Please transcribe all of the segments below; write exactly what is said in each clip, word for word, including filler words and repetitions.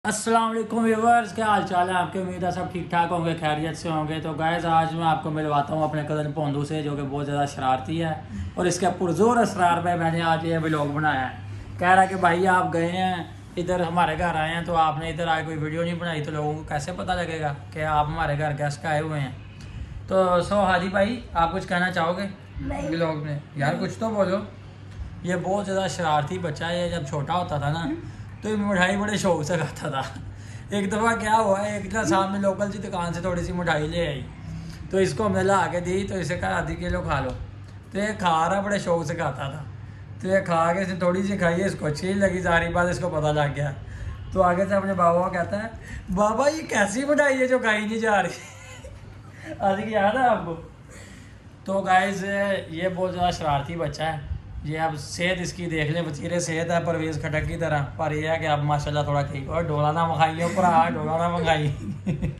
अस्सलाम वालेकुम व्यूअर्स, क्या हाल चाल है आपके। उम्मीद है सब ठीक ठाक होंगे, खैरियत से होंगे। तो गाइस आज मैं आपको मिलवाता हूँ अपने कज़न पोंदू से, जो कि बहुत ज़्यादा शरारती है और इसके पुरजोर असरार में मैंने आज ये व्लॉग बनाया है। कह रहा है कि भाई आप गए हैं इधर, हमारे घर आए हैं, तो आपने इधर आए कोई वीडियो नहीं बनाई, तो लोगों को कैसे पता लगेगा कि आप हमारे घर गेस्ट आए हुए हैं। तो सो हादी भाई, आप कुछ कहना चाहोगे व्लॉग में? यार कुछ तो बोलो। ये बहुत ज़्यादा शरारती बच्चा है। जब छोटा होता था ना तो ये मिठाई बड़े शौक से खाता था। एक दफ़ा क्या हुआ है, एक ना सामने लोकल सी दुकान से थोड़ी सी मिठाई ले आई, तो इसको हमने ला के दी, तो इसे कहा आधी किलो खा लो। तो ये खा रहा, बड़े शौक से खाता था। तो ये खा के इसे थोड़ी सी खाई, इसको अच्छी लगी, सारी बात इसको पता लग गया। तो आगे से अपने बाबा को कहता है, बाबा ये कैसी मिठाई है जो खाई नहीं जा रही। आधी की याद है आपको? तो गाइस ये बहुत ज़्यादा शरारती बच्चा है। ये आप सेहत इसकी देख लें, बचीरे सेहत है परवेज़ खटक की तरह, पर यह है कि आप माशाल्लाह थोड़ा ठीक। और ढोला ना मंगाइए ऊपर, ढोला ना मंगाइए।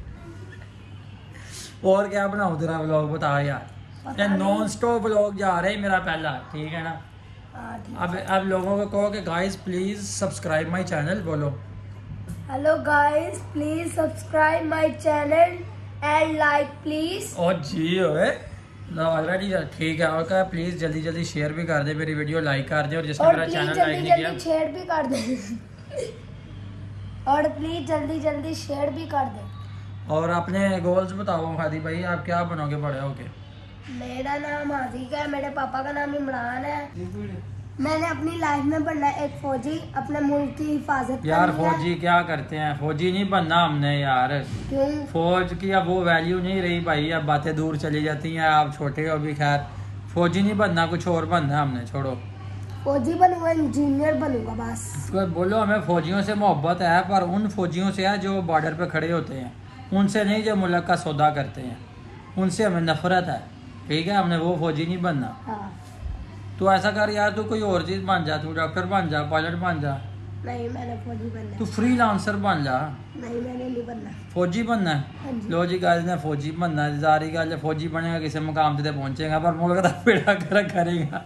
और क्या बनाऊँ तेरा व्लॉग बता यार। नॉन स्टॉप व्लॉग जा रहे हैं मेरा पहला, ठीक है ना। अब अब लोगों को कहो कि guys please subscribe my channel. बोलो hello guys, please subscribe my channel and like please. और जी होए ऑलरेडी ठीक है। और क्या प्लीज़ जल्दी जल्दी शेयर भी कर दे मेरी वीडियो, लाइक कर दे। और जिसने मेरा चैनल लाइक नहीं किया शेयर भी कर दे। और प्लीज जल्दी जल्दी शेयर भी कर दे। और अपने गोल्स बताओ हादी भाई, आप क्या बनोगे बड़े होके? मेरा नाम हादिक है, मेरे पापा का नाम इमरान है। मैंने अपनी लाइफ में बनना है एक फौजी, अपने मुल्क की हिफाजत। यार फौजी क्या करते हैं, फौजी नहीं बनना हमने यार। क्यों? फौज की अब वो वैल्यू नहीं रही भाई, अब बातें दूर चली जाती हैं। आप छोटे हो भी, खैर फौजी नहीं बनना, कुछ और बनना है हमने। छोड़ो, फौजी बनूंगा, इंजीनियर बनूंगा बस। तो बोलो हमें फौजियों से मोहब्बत है, पर उन फौजियों से है जो बॉर्डर पे खड़े होते हैं, उनसे नहीं जो मुल्क का सौदा करते हैं, उनसे हमें नफरत है। ठीक है, हमने वो फौजी नहीं बनना। हाँ। तो ऐसा कर यार, तू कोई और चीज़ बन जा, तू डॉक्टर बन जा, पायलट बन जा। नहीं, मैंने फौजी बनना। तू फ्रीलांसर बन जा। नहीं, मैंने नहीं बनना। फौजी बनना है? हाँ जी। लो जी गाइस ने फौजी बनना है, जारी गल फौजी बनेगा, किसी मुकाम से पहुंचेगा, पर मुल्क का बेड़ा कर करेगा।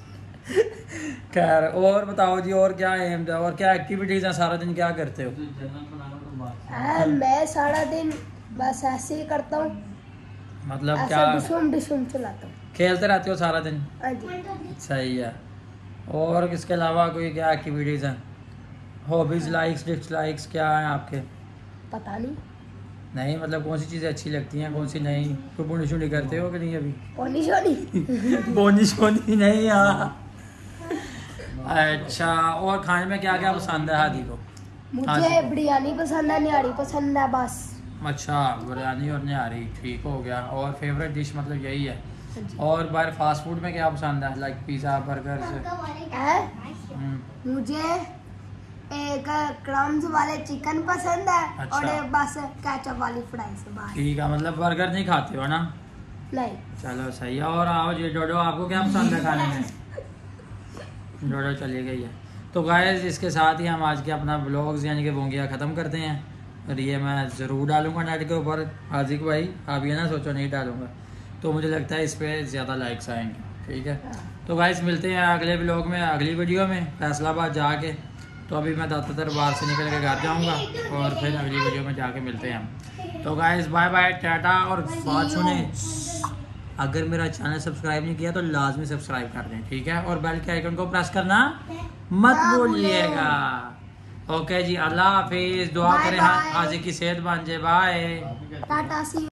खैर और बताओ जी, और क्या एम है और क्या एक्टिविटीज हैं? सारा दिन क्या करते हो? आ, मैं सारा दिन बस ऐसे ही करता हूँ। मतलब क्या डिशुम डिशुम चलाता हूँ, खेलते रहते हो सारा दिन? हाँ जी। सही है। और इसके अलावा कोई क्या एक्टिविटीज हैं? हॉबीज, लाइक्स, डिसलाइक्स क्या हैं आपके? पता नहीं। नहीं मतलब कौन सी चीज़ें अच्छी लगती हैं, कौन सी नहीं? कोई बोनी शोनी करते हो कि नहीं अभी? बोनी शोनी? बोनी शोनी नहीं यार। अच्छा, और खाने में क्या क्या पसंद है हादी को? मुझे बिरयानी पसंद है, निहारी पसंद है बस। अच्छा, बिरयानी और निहारी, ठीक हो गया। और फेवरेट डिश मतलब यही है? और बाहर फास्ट फूड में क्या पसंद है, लाइक पिज़्ज़ा, बर्गर से? मुझे एक क्रम्स वाले चिकन पसंद है। अच्छा। और एक बस केचप वाली फ्राइज। ठीक है, मतलब बर्गर नहीं खाते हो ना? नहीं। चलो सही है। और आओ जी डोडो, आपको क्या पसंद है खाने में? डोडो चली गई है। तो गाइस इसके साथ ही हम आज के अपना ब्लॉग्स यानी कि बोंगिया ख़त्म करते हैं। और ये मैं ज़रूर डालूंगा नेट के ऊपर। हाजिक भाई आप ये ना सोचो नहीं डालूंगा, तो मुझे लगता है इस पर ज़्यादा लाइक्स आएंगे। ठीक है, तो गाइस मिलते हैं अगले ब्लॉग में, अगली वीडियो में फैसलाबाद जाके। तो अभी मैं दातातर बाहर से निकल के घर जाऊँगा और फिर अगली वीडियो में जाके मिलते हैं हम। तो गाइस बाय बाय, टाटा। और बात सुने, अगर मेरा चैनल सब्सक्राइब नहीं किया तो लाजमी सब्सक्राइब कर दें, ठीक है। और बेल के आइकन को प्रेस करना मत भूलिएगा। ओके जी, अल्लाह हाफिज़। दुआ करें हाजिर की सेहत बन जाए। बाय, टाटा सी।